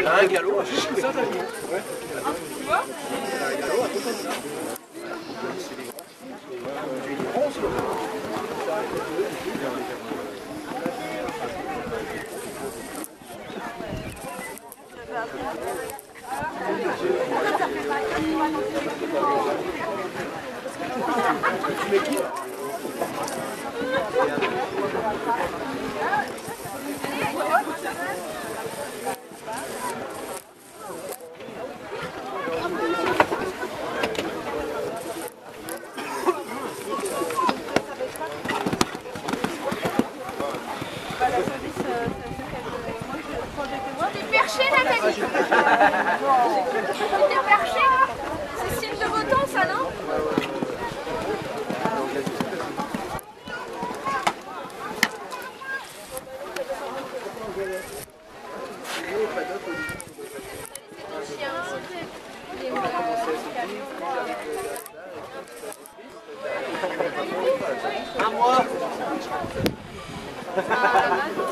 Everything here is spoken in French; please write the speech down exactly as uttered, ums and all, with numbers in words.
a un galop. C'est ça, David. Ouais. Tu vois? Un galop à tout comme ça. Tu mets qui? T'es perché, Nathalie. T'es perché. C'est signe de votant, ça, non? À moi.